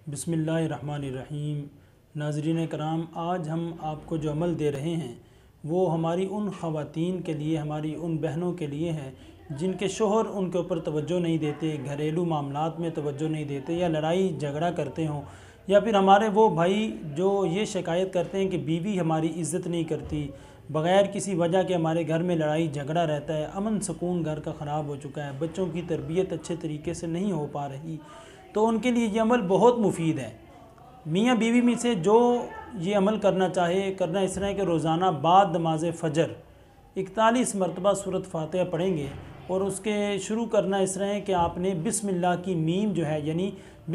बिस्मिल्लाहिर्रहमानिर्रहीम। नाज़रीन कराम, आज हम आपको जो अमल दे रहे हैं वो हमारी उन ख़वातीन के लिए, हमारी उन बहनों के लिए है जिनके शोहर उनके ऊपर तवज्जो नहीं देते, घरेलू मामलात में तवज्जो नहीं देते, या लड़ाई झगड़ा करते हों, या फिर हमारे वो भाई जो ये शिकायत करते हैं कि बीवी हमारी इज़्ज़त नहीं करती, बग़ैर किसी वजह के हमारे घर में लड़ाई झगड़ा रहता है, अमन सुकून घर का ख़राब हो चुका है, बच्चों की तरबियत अच्छे तरीके से नहीं हो पा रही। तो उनके लिए ये अमल बहुत मुफीद है। मियाँ बीवी में से जो ये अमल करना चाहे, करना इस तरह है कि रोज़ाना बाद नमाज फ़जर 41 मरतबा सूरत फ़ातिहा पढ़ेंगे, और उसके शुरू करना इस तरह है कि आपने बिस्मिल्लाह की मीम जो है, यानी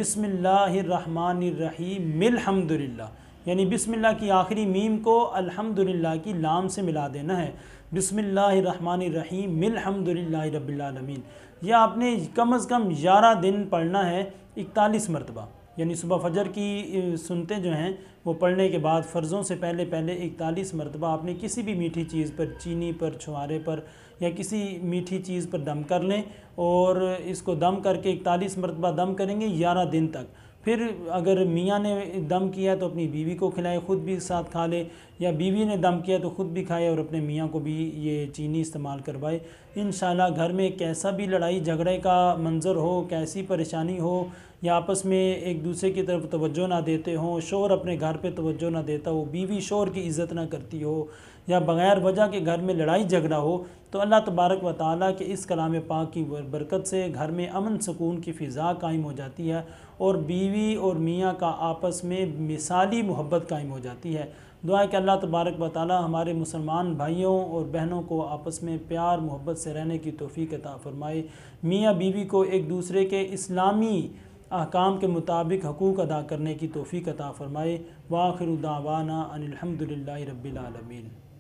बिस्मिल्लाहिर्रहमानिर्रहीम मिल्हम्दुलिल्लाह, यानी बिस्मिल्लाह की आखिरी मीम को अल्हम्दुलिल्लाह की लाम से मिला देना है। बिस्मिल्लाहिर्रहमानिर्रहीम मिल्हम्दुलिल्लाहि रब्बिल आलमीन, यह आपने कम अज़ कम 11 दिन पढ़ना है 41 मरतबा। यानी सुबह फ़जर की सुनते जो हैं वो पढ़ने के बाद फ़र्ज़ों से पहले पहले 41 मरतबा आपने किसी भी मीठी चीज़ पर, चीनी पर, छुहारे पर या किसी मीठी चीज़ पर दम कर लें, और इसको दम करके 41 मरतबा दम करेंगे 11 दिन तक। फिर अगर मियाँ ने दम किया तो अपनी बीवी को खिलाए, ख़ुद भी साथ खा ले, या बीवी ने दम किया तो ख़ुद भी खाए और अपने मियाँ को भी ये चीनी इस्तेमाल करवाए। इंशाल्लाह घर में कैसा भी लड़ाई झगड़े का मंज़र हो, कैसी परेशानी हो, या आपस में एक दूसरे की तरफ तवज्जो ना देते हों, शोहर अपने घर पे तवज्जो ना देता हो, बीवी शोहर की इज़्ज़त ना करती हो, या बग़ैर वजह के घर में लड़ाई झगड़ा हो, तो अल्लाह तबारक व तआला के इस कलाम पाक की बरकत से घर में अमन सुकून की फ़िज़ा कायम हो जाती है, और बीवी और मियाँ का आपस में मिसाली मोहब्बत कायम हो जाती है। दुआ है कि अल्लाह तबारक व तआला हमारे मुसलमान भाइयों और बहनों को आपस में प्यार मोहब्बत से रहने की तौफ़ीक़ अता फ़रमाए। मियाँ बीवी को एक दूसरे के इस्लामी अहकाम के मुताबिक हकूक़ अदा करने की तौफ़ीक़ अता फ़रमाए। व आखिरु दावाना अनिल हम्दुलिल्लाहि रब्बिल आलमीन।